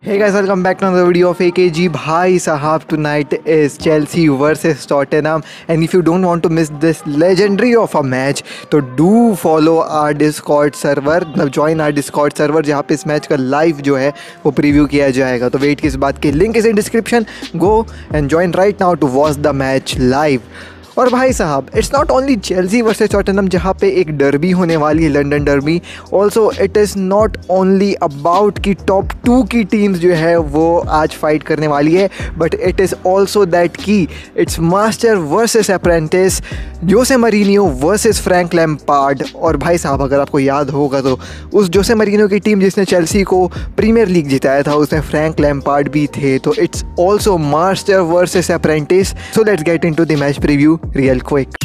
Hey guys, welcome back to another video of AKG. Bhai Sahab, tonight is Chelsea versus Tottenham, and if you don't want to miss this legendary of a match, तो do follow our Discord server, join our Discord server जहाँ पे इस match का live जो है वो preview किया जाएगा. तो वेट किस बात की, link is in description. Go and join right now to watch the match live. और भाई साहब, it's not only Chelsea versus Tottenham जहाँ पे एक डर्बी होने वाली है, London derby. Also it is not only about कि टॉप 2 की टीम्स जो है वो आज फाइट करने वाली है, but it is also that कि it's master versus apprentice, Jose Mourinho versus Frank Lampard. और भाई साहब, अगर आपको याद होगा तो उस जोसे मरीनियो की टीम जिसने चेल्सी को प्रीमियर लीग जिताया था, उसमें फ्रैंक लैम्पार्ड भी थे. तो it's also master versus apprentice. So let's get into the match preview real quick.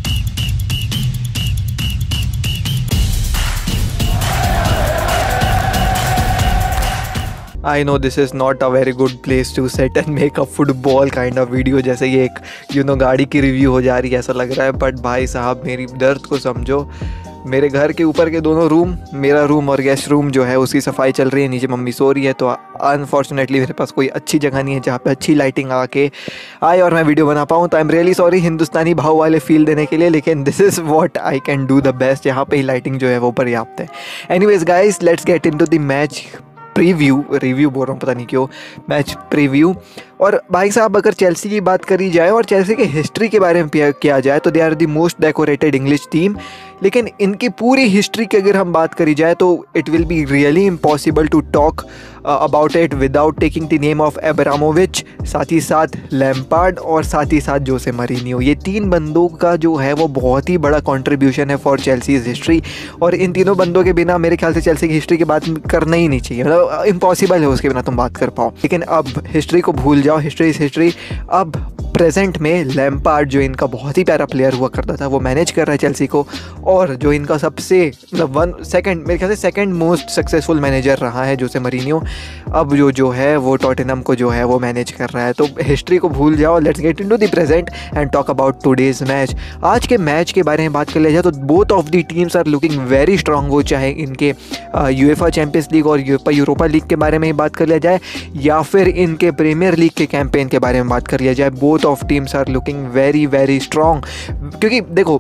I know this is not a very good place to sit and make a football kind of video, जैसे ये एक गाड़ी की review हो जा रही है ऐसा लग रहा है. बट भाई साहब, मेरी दर्द को समझो. मेरे घर के ऊपर के दोनों रूम, मेरा रूम और गेस्ट रूम जो है उसकी सफाई चल रही है, नीचे मम्मी सो रही है. तो अनफॉर्चुनेटली मेरे पास कोई अच्छी जगह नहीं है जहाँ पे अच्छी लाइटिंग आके आए और मैं वीडियो बना पाऊँ. तो I am really sorry Hindustani भाव वाले फील देने के लिए, लेकिन this is what I can do the best. यहाँ पे ही लाइटिंग जो है वो पर्याप्त है. Anyways guys, let's get into the match preview. Review बोल रहा हूँ, पता नहीं क्यों, मैच प्रीव्यू. और भाई साहब, अगर चेल्सी की बात करी जाए और चेल्सी के हिस्ट्री के बारे में किया जाए तो they are the most decorated English team. लेकिन इनकी पूरी हिस्ट्री की अगर हम बात करी जाए तो it will be really impossible to talk about it without taking the name of Abramovich, साथ ही साथ लैम्पार्ड और साथ ही साथ जोसे मरीनियो. ये 3 बंदों का जो है वो बहुत ही बड़ा कंट्रीब्यूशन है फॉर चेल्सीज हिस्ट्री. और इन तीनों बंदों के बिना मेरे ख्याल से चेल्सी की हिस्ट्री की बात करना ही नहीं चाहिए. मतलब इम्पॉसिबल है उसके बिना तुम बात कर पाओ. लेकिन अब हिस्ट्री को भूल जाओ, हिस्ट्री इज हिस्ट्री. अब प्रेजेंट में लैम्पार्ड, जो इनका बहुत ही प्यारा प्लेयर हुआ करता था, वो मैनेज कर रहा है चेल्सी को. और जो इनका सबसे मतलब मेरे ख्याल से सेकंड मोस्ट सक्सेसफुल मैनेजर रहा है जोसे मरीनियो, अब जो है वो टॉटनहम को जो है वो मैनेज कर रहा है. तो हिस्ट्री को भूल जाओ. Let's get into the present and talk about today's match. आज के मैच के बारे में बात कर लिया जाए तो both of the teams are looking very strong. वो चाहे इनके यूएफए चैंपियंस लीग और यूरोपा लीग के बारे में ही बात कर लिया जाए या फिर इनके प्रीमियर लीग के कैंपेन के बारे में बात कर लिया जाए, both of teams are looking very very strong. क्योंकि देखो,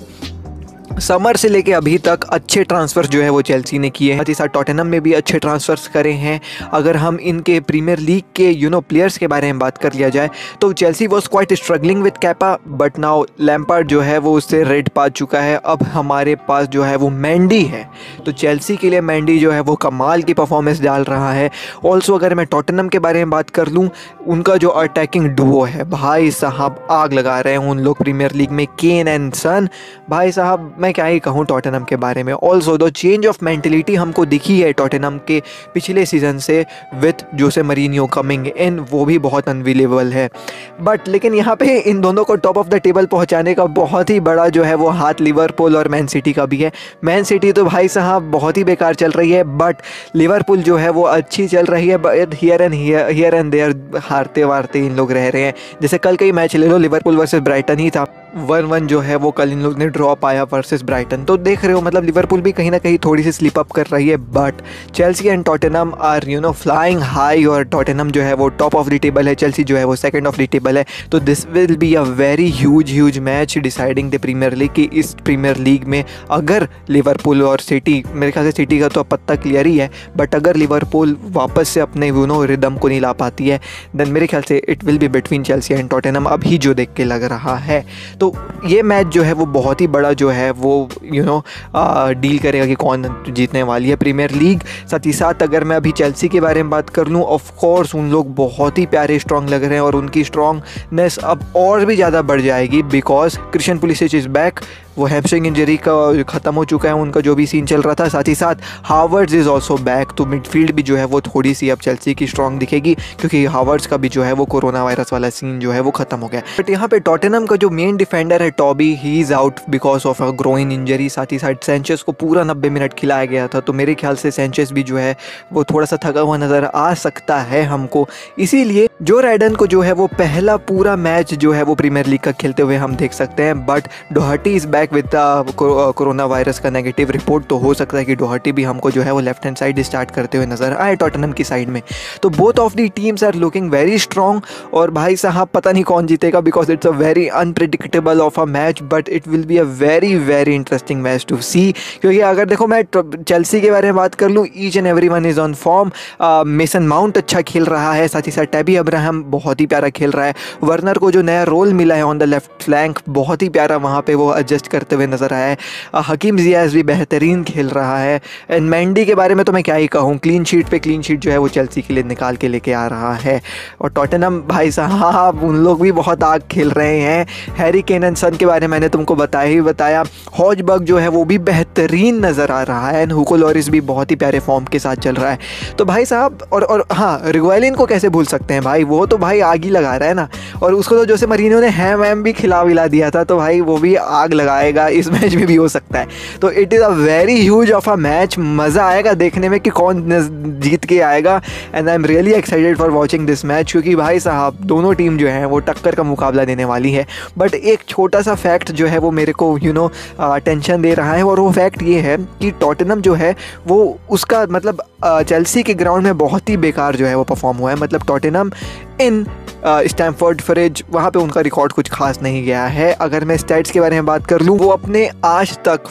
समर से लेके अभी तक अच्छे ट्रांसफर्स जो है वो चेल्सी ने किए हैं, साथ ही साथ टॉटनहम में भी अच्छे ट्रांसफर्स करे हैं. अगर हम इनके प्रीमियर लीग के प्लेयर्स के बारे में बात कर लिया जाए तो Chelsea was quite struggling with Kepa, but now Lampard जो है वो उससे रेड पा चुका है. अब हमारे पास जो है वो मैंडी है, तो चेल्सी के लिए मैंडी जो है वो कमाल की परफॉर्मेंस डाल रहा है. ऑल्सो अगर मैं टॉटनहम के बारे में बात कर लूँ, उनका जो अटैकिंग डुओ है, भाई साहब आग लगा रहे हैं उन लोग प्रीमियर लीग में, केन एंड सन. भाई साहब, मैं क्या ही कहूँ टॉटनहम के बारे में. Also the change of mentality हमको दिखी है टॉटनहम के पिछले सीजन से with Jose Mourinho coming in, वो भी बहुत अनबिलीवेबल है. बट लेकिन यहाँ पे इन दोनों को टॉप ऑफ द टेबल पहुँचाने का बहुत ही बड़ा जो है वो हाथ लिवरपूल और मैन सिटी का भी है. मैन सिटी तो भाई साहब बहुत ही बेकार चल रही है, बट लिवरपूल जो है वो अच्छी चल रही है. बट हियर एंड देयर हारते वारते इन लोग रह रहे हैं. जैसे कल का ही मैच ले लो, लिवरपूल वर्सेस ब्राइटन ही था, 1-1 जो है वो कल इन लोग ने ड्रॉ पाया वर्सेस ब्राइटन. तो देख रहे हो, मतलब लिवरपूल भी कहीं ना कहीं थोड़ी सी स्लिप अप कर रही है. But Chelsea and Tottenham are flying high, और टॉटनहम जो है वो टॉप ऑफ द टेबल है, चेल्सी जो है वो सेकंड ऑफ द टेबल है. तो this will be a very huge match deciding the Premier League. कि इस प्रीमियर लीग में अगर लिवरपूल और सिटी, मेरे ख्याल से सिटी का तो अब पत्ता क्लियर ही है, बट अगर लिवरपूल वापस से अपने रिदम को नहीं ला पाती है, देन मेरे ख्याल से it will be between Chelsea and Tottenham, अभी जो देख के लग रहा है. तो ये मैच जो है वो बहुत ही बड़ा जो है वो डील करेगा कि कौन जीतने वाली है प्रीमियर लीग. साथ ही साथ अगर मैं अभी चेल्सी के बारे में बात कर लूँ, ऑफ कोर्स उन लोग बहुत ही प्यारे स्ट्रांग लग रहे हैं और उनकी स्ट्रांगनेस अब और भी ज़्यादा बढ़ जाएगी because Christian Pulisic is back. वो हैमस्ट्रिंग इंजरी का ख़त्म हो चुका है, उनका जो भी सीन चल रहा था. साथ ही साथ हावर्ड्स इज़ ऑल्सो बैक. तो मिडफील्ड भी जो है वो थोड़ी सी अब चेल्सी की स्ट्रांग दिखेगी, क्योंकि हावर्ड्स का भी जो है वो कोरोना वायरस वाला सीन जो है वो ख़त्म हो गया. बट यहाँ पे टॉटनहम का जो मेन डिफेंडर है Toby, he is out because of a groin injury. साथ ही साथ सेंचेस को पूरा 90 मिनट खिलाया गया था, तो मेरे ख्याल से सेंचेस भी जो है वो थोड़ा सा थका हुआ नज़र आ सकता है हमको. इसीलिए जो राइडन को जो है वो पहला पूरा मैच जो है वो प्रीमियर लीग का खेलते हुए हम देख सकते हैं. But Doherty is back back with corona virus का नेगेटिव रिपोर्ट, तो हो सकता है कि डोहर्टी भी हमको जो है वो लेफ्ट हैंड साइड स्टार्ट करते हुए नजर आए टॉटनहम की साइड में। तो both of the teams are looking very strong. और भाई साहब पता नहीं कौन जीतेगा, because it's a very unpredictable of a match, but it will be a very very interesting match to see. क्योंकि अगर देखो मैं चेल्सी के बारे में बात कर लूँ, each and every one is on form. Mason Mount अच्छा खेल रहा है, साथ ही साथ टैबी अब्राहम बहुत ही प्यारा खेल रहा है। वर्नर को जो नया रोल मिला है ऑन द लेफ्ट फ्लैंक, बहुत ही प्यारा वहाँ पे वो एडजस्ट करते हुए नजर आया है। हकीम जियाज भी बेहतरीन खेल रहा है। एंड मैंडी के बारे में तो मैं क्या ही कहूँ, क्लीन शीट पे क्लीन शीट जो है वो चेल्सी के लिए निकाल के लेके आ रहा है। और टॉटनहम भाई साहब उन लोग भी बहुत आग खेल रहे हैं। हैरी केन एंड सन के बारे में मैंने तुमको बताया। हॉजबर्ग जो है वो भी बेहतरीन नज़र आ रहा है। एंड हुगो लॉरिस भी बहुत ही प्यारे फॉर्म के साथ चल रहा है। तो भाई साहब और हाँ, रिग्वालिन को कैसे भूल सकते हैं भाई, वो तो भाई आग ही लगा रहा है ना। और उसको तो जोसे मरीनो ने हैम वैम भी खिला दिया था, तो भाई वो भी आग लगाएगा इस मैच में भी हो सकता है। तो it is a very huge of a match. मज़ा आएगा देखने में कि कौन जीत के आएगा। And I am really excited for watching this match, क्योंकि भाई साहब दोनों टीम जो है वो टक्कर का मुकाबला देने वाली है। बट एक छोटा सा फैक्ट जो है वो मेरे को टेंशन दे रहा है, और वो फैक्ट ये है कि टॉटनहम जो है वो उसका मतलब चेल्सी के ग्राउंड में बहुत ही बेकार जो है वो परफॉर्म हुआ है। मतलब टॉटनहम इन स्टैमफोर्ड ब्रिज वहाँ पे उनका रिकॉर्ड कुछ खास नहीं गया है। अगर मैं स्टैट्स के बारे में बात कर लूँ, वो अपने आज तक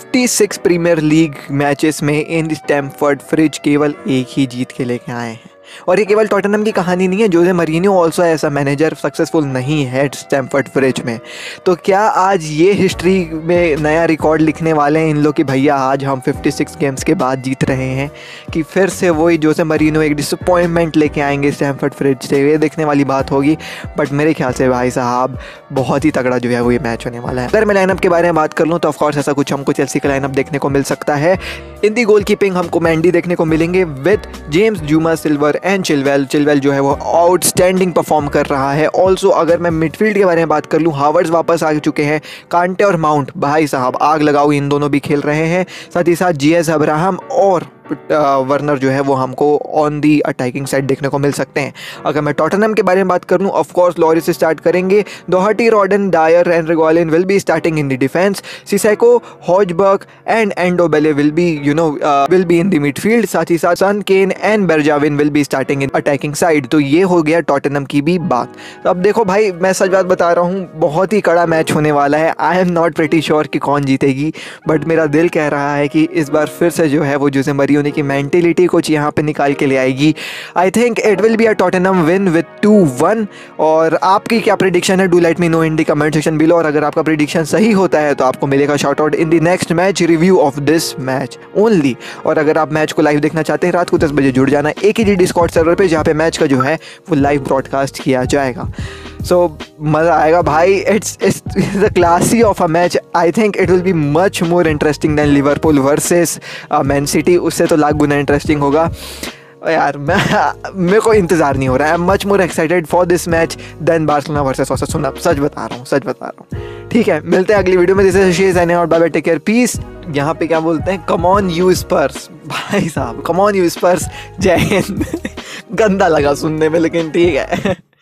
56 प्रीमियर लीग मैचेस में इन स्टैमफोर्ड ब्रिज केवल एक ही जीत के लेके आए हैं। और ये केवल टॉटनहम की कहानी नहीं है, जोसे मरीनो ऑल्सो ऐसा मैनेजर सक्सेसफुल नहीं है स्टैमफोर्ड ब्रिज में। तो क्या आज ये हिस्ट्री में नया रिकॉर्ड लिखने वाले हैं इन लोग कि भैया आज हम 56 गेम्स के बाद जीत रहे हैं, कि फिर से वही जोसे मरीनो एक डिसअपॉइंटमेंट लेके आएंगे स्टैमफोर्ड ब्रिज से? ये देखने वाली बात होगी। बट मेरे ख्याल से भाई साहब बहुत ही तगड़ा जो है वो ये मैच होने वाला है। अगर मैं लाइनअप के बारे में बात कर लूँ तो ऑफकोर्स ऐसा कुछ हमको चेल्सी का लाइनअप देखने को मिल सकता है। इन दी गोल कीपिंग हमको मैंडी देखने को मिलेंगे with James, Zouma, Silva and Chilwell जो है वो आउटस्टैंडिंग परफॉर्म कर रहा है। ऑल्सो अगर मैं मिडफील्ड के बारे में बात कर लूँ, हावर्ड्स वापस आ चुके हैं। कांटे और माउंट भाई साहब आग लगाओ, इन दोनों भी खेल रहे हैं। साथ ही साथ जीएस अब्राहम और वर्नर जो है वो हमको ऑन दी अटैकिंग साइड देखने को मिल सकते हैं। अगर मैं टॉटनहम के बारे में बात कर लूँ, ऑफ कोर्स लॉरिस से स्टार्ट करेंगे। Doherty, Rodon, Dier and Reguilon will be starting in the defence. Sissoko, Hojbjerg and Ndombele will be in the midfield. साथ ही साथ Son, Kane and Bergwijn will be starting in attacking side. तो ये हो गया Tottenham की भी बात। तो अब देखो भाई, मैं सच बात बता रहा हूँ, बहुत ही कड़ा मैच होने वाला है। I am not pretty sure कि कौन जीतेगी, बट मेरा दिल कह रहा है कि इस बार फिर से जो है वो जोसे मरीनो होने की मेंटेलिटी कुछ यहाँ पे निकाल के ले आएगी। I think it will be a Tottenham win with 2-1। और आपकी क्या प्रेडिक्शन है? Do let me know in the comment section below. और अगर आपका प्रेडिक्शन सही होता है तो आपको मिलेगा shout out in the next match review of this match only. और अगर आप मैच को लाइव देखना चाहते हैं, रात को 10 बजे जुड़ जाना AKG डिस्कॉर्ड सर्वर पे, जहाँ पे मैच का जो है वो लाइव ब्रॉडकास्ट किया जाएगा। सो मज़ा आएगा भाई। It's the classy of a match. I think it will be much more interesting than Liverpool versus Man City. उससे तो लाख गुना इंटरेस्टिंग होगा यार। मेरे को इंतज़ार नहीं हो रहा है। I am much more excited for this match than Barcelona versus Osasuna. सच बता रहा हूँ। ठीक है, मिलते हैं अगली वीडियो में। दिस इज शेज़ और bye bye, take care, peace. यहाँ पे क्या बोलते हैं, कम ऑन यू स्पर्स भाई साहब, कम ऑन यू स्पर्स। जय हिंद। गंदा लगा सुनने में, लेकिन ठीक है।